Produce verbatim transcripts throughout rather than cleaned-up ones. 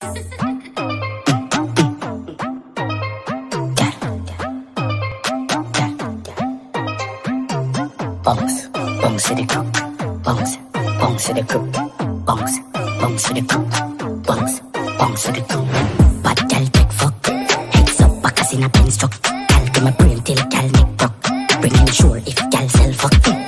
Bounce, bounce to the cook, bounce, bounce to the cook, bounce, bounce to the cook, bounce, bounce to the cook. Bad gal take fuck, heads up back in a pen struck. Gal give my brain till gal neck broke. Bring in sure if gal sell fuck.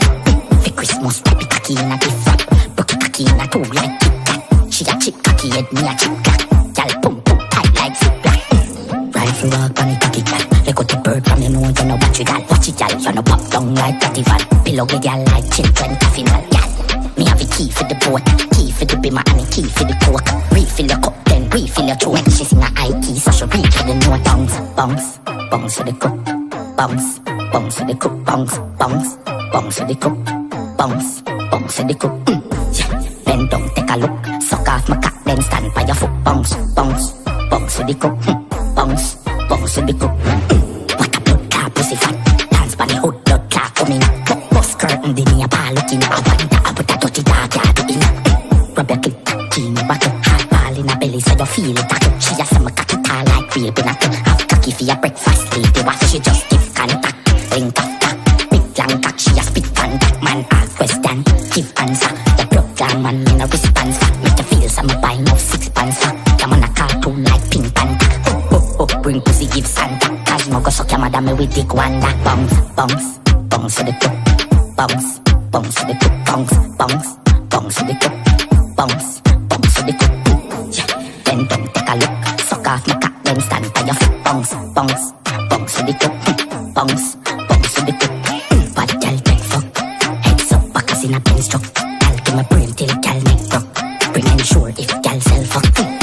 For Christmas, happy cocky in a gift wrap, broke cocky in a two like Kit Kat. She a chip cocky head, me a chip clack. Gal pum pum tight like zip black. Rifle walk on the cocky cat. Let go the bird from you know you know what you got. Watch it gal, you know pop down like Catty Van. Pillow with gal like children coffee man. Gal, me have a key for the boat, key for the bimmer and a key for the coke. Refill your cup, then refill your throat. She sing a high key, so she reach for the note. Bounce, bounce, bounce for the cook. Bounce, bounce for the cook. Bounce, bounce, bounce for the cook. Bounce, bounce for the cook. Mm. Yeah. Bend down, take a look. Suck off my cock, then stand by your foot. Bounce, bounce, bounce for the cook. Mm. Bounce, bounce for the cook. Mm. What a blood car, pussy fat. Dance by the hood, blood clot coming. Bus curtain, the near bar looking. I wonder how with a dirty dog yard in. Rub your clip, clean your buckle. Hard ball in her belly so you feel it. Tackle. She has some cocky tall like real pinnacle. Half cocky for your breakfast, sleepy wash. She just give contact, ring tack tack. Big long tack, she a spit on that man. Ask question, give answer. The blood gland man in a response. Make you feel some buy no six pants. Come on a cartoon like Pink Panther. Oh oh oh, bring pussy give Santa. Cause no go suck your mother me with dick wonder. Bounce, bounce, bounce for the cook. Bounce, bounce for the cook. Bounce, bounce, bounce for the cook. Bounce, bounce for the cook. Yeah, then don't take a look. Suck off my cock, then stand by your foot. Bounce, bounce, bounce for the cook. Bounce, bounce for the cook. Bad gal take fuck, heads up back in a pen struck. Gal give my brain till gal neck broke. Bring in sure if gal sell fuck.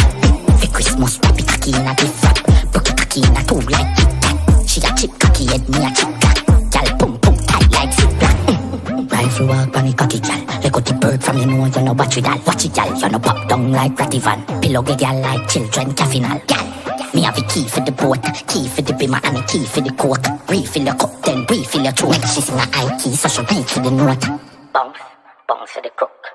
For Christmas, happy cocky in a gift wrap, broke cocky in a two like Kit Kat. She a chip cocky head, me a chip clack. Gal pum pum tight like zip black. Rifle walk on the cocky gal. Let go the bird from you know you know what you got. Watch it gal, you know pop down like Catty Van. Pillow get gal like children caffeinal. Gal, me have a key for the boat, key for the bimmer and a key for the coke. Refill your cup, then refill your throat. She sing a high key, so she reach for the note. Bounce, bounce for the cook.